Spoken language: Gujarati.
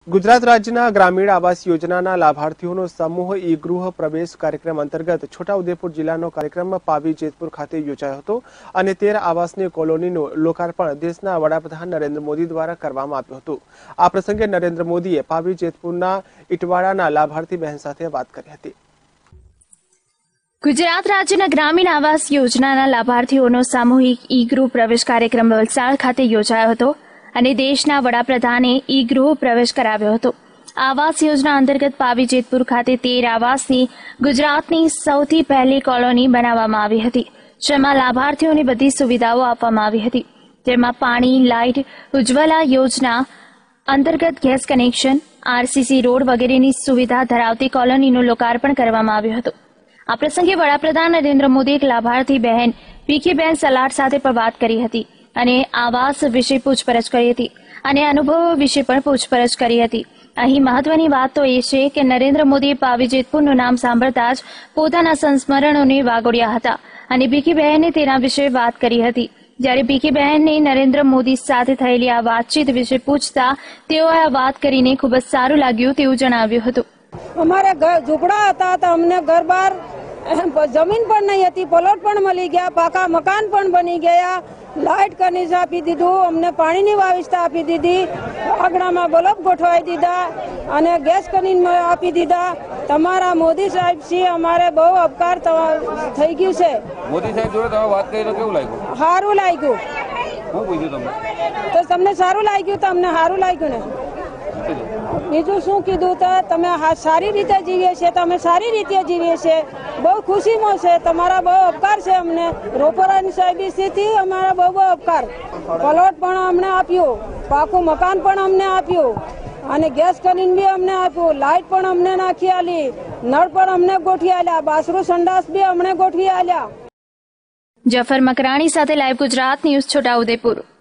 गुजरात राज्यના ગ્રામીણ આવાસ યોજનાના લાભાર્થીઓનો સમૂહ ઈ ગૃહ પ્રવેશ કાર્યક્રમ અંતર્ગત છોટાઉદેપુર જિલ્લાનો કાર્યક્રમ પાવી જેતપુર ખાતે યોજાયો હતો અને 13 આવાસની કોલોનીનું લોકાર્પણ દેશના વડાપ્રધાન નરેન્દ્ર મોદી દ્વારા કરવામાં આવ્યું હતું। આ પ્રસંગે નરેન્દ્ર મોદીએ પાવી જેતપુરના ઇટવાડાના લાભાર્થી બહેન સાથે વાત કરી હતી। गुजरात राज्यના ગ્રામીણ આવાસ યોજનાના લાભાર્થીઓનો સામૂહિક ઈ ગૃહ પ્રવેશ કાર્યક્રમ વલસાડ ખાતે યોજાયો હતો અને દેશના વડાપ્રધાને ઈ ગૃહ પ્રવેશ કરાવ્યો હતો। આવાસ યોજના અંતર્ગત પાવી જેતપુર ખાતે 13 આવાસની ગુજરાતની સૌથી પહેલી કોલોની બનાવવામાં આવી હતી, જેમાં લાભાર્થીઓને બધી સુવિધાઓ આપવામાં આવી હતી, જેમાં પાણી, લાઇટ, ઉજ્જવલા યોજના અંતર્ગત ગેસ કનેક્શન, આરસીસી રોડ વગેરેની સુવિધા ધરાવતી કોલોનીનું લોકાર્પણ કરવામાં આવ્યું હતું। આ પ્રસંગે વડાપ્રધાન નરેન્દ્ર મોદી એક લાભાર્થી બહેન ભીખીબેન સલાડ સાથે પણ વાત કરી હતી અને આવાસ વિશે પૂછપરછ કરી હતી અને અનુભવો વિશે પણ પૂછપરછ કરી હતી। અહીં મહત્વની વાત તો એ છે કે નરેન્દ્ર મોદીએ પાવી જેતપુરનું નામ સાંભળતા જ પોતાના સંસ્મરણોને વાગોળ્યા હતા અને ભીખીબહેને તેના વિશે વાત કરી હતી। જ્યારે ભીખીબહેનને નરેન્દ્ર મોદી સાથે થયેલી આ વાતચીત વિશે પૂછતા તેઓએ આ વાત કરીને ખૂબ જ સારું લાગ્યું તેવું જણાવ્યું હતું। અમારા ઝૂંપડા હતા તો અમને ઘર બહાર જમીન પણ નહીં હતી, પ્લોટ પણ મળી ગયા, પાકા મકાન પણ બની ગયા, લાઇટ કનેક્શન આપી દીધું, અમને પાણીની વ્યવસ્થા આપી દીધી, આંગણામાં બલ્બ ગોઠવાઈ દીધા અને ગેસ કનેક્શન આપી દીધા। તમારા મોદી સાહેબ શ્રી અમારે બહુ ઉપકાર થઈ ગયું છે। મોદી સાહેબ જોડે તમે વાત કરી તો કેવું લાગ્યું? સારું લાગ્યું। શું પૂછ્યું તમને? તો તમને સારું લાગ્યું તો અમને સારું લાગ્યું ને। બીજું શું કીધું તો તમે સારી રીતે જીવીએ છીએ, તમે સારી રીતે જીવીએ છીએ, બહુ ખુશીમાં છે, તમારા બહુ ઉપકાર છે અમને। રોપોરાની સાહેબીથી અમારા બહુ ઉપકાર, પ્લોટ પણ અમને આપ્યું, પાકું મકાન પણ અમને આપ્યું અને ગેસ કનેક્શન બી અમને આપ્યું, લાઇટ પણ અમને નાખી આલી, નળ પણ અમને ગોઠવી આલ્યા, બાથરૂમ સંડાસ બી અમને ગોઠવી આલ્યા। જફર મકરાણી સાથે લાઈવ ગુજરાત ન્યૂઝ, છોટાઉદેપુર।